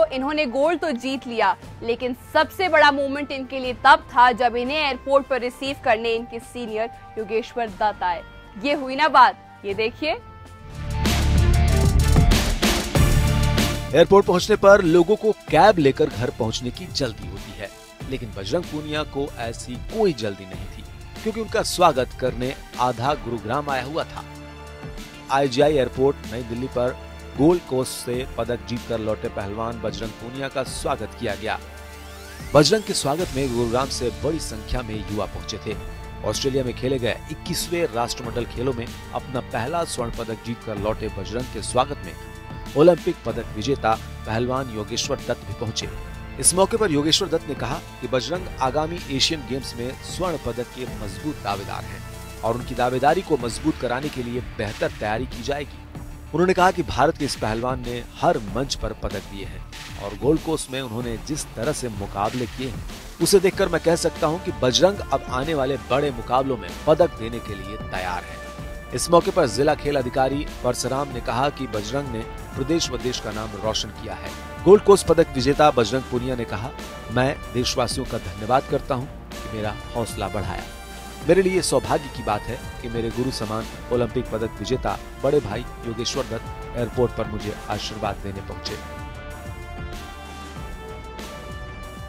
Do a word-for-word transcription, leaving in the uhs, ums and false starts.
इन्होंने गोल्ड तो जीत लिया, लेकिन सबसे बड़ा मोमेंट इनके लिए तब था जब इन्हें एयरपोर्ट पर रिसीव करने इनके सीनियर योगेश्वर दत्त आए। ये हुई ना बात, ये देखिए। एयरपोर्ट पहुंचने पर लोगों को कैब लेकर घर पहुंचने की जल्दी होती है, लेकिन बजरंग पूनिया को ऐसी कोई जल्दी नहीं थी, क्योंकि उनका स्वागत करने आधा गुरुग्राम आया हुआ था। आईजीआई एयरपोर्ट नई दिल्ली पर गोल्ड कोस्ट से पदक जीतकर लौटे पहलवान बजरंग पूनिया का स्वागत किया गया। बजरंग के स्वागत में गुरुग्राम से बड़ी संख्या में युवा पहुंचे थे। ऑस्ट्रेलिया में खेले गए इक्कीसवें राष्ट्रमंडल खेलों में अपना पहला स्वर्ण पदक जीतकर लौटे बजरंग के स्वागत में ओलंपिक पदक विजेता पहलवान योगेश्वर दत्त भी पहुंचे। इस मौके पर योगेश्वर दत्त ने कहा कि बजरंग आगामी एशियन गेम्स में स्वर्ण पदक के मजबूत दावेदार हैं और उनकी दावेदारी को मजबूत कराने के लिए बेहतर तैयारी की जाएगी। उन्होंने कहा कि भारत के इस पहलवान ने हर मंच पर पदक दिए हैं और गोल्ड कोस्ट में उन्होंने जिस तरह से मुकाबले किए हैं उसे देखकर मैं कह सकता हूं कि बजरंग अब आने वाले बड़े मुकाबलों में पदक देने के लिए तैयार है। इस मौके पर जिला खेल अधिकारी परशुराम ने कहा कि बजरंग ने प्रदेश व देश का नाम रोशन किया है। गोल्ड कोस्ट पदक विजेता बजरंग पूनिया ने कहा, मैं देशवासियों का धन्यवाद करता हूं कि मेरा हौसला बढ़ाया। मेरे लिए सौभाग्य की बात है कि मेरे गुरु समान ओलंपिक पदक विजेता बड़े भाई योगेश्वर दत्त एयरपोर्ट पर मुझे आशीर्वाद देने पहुंचे।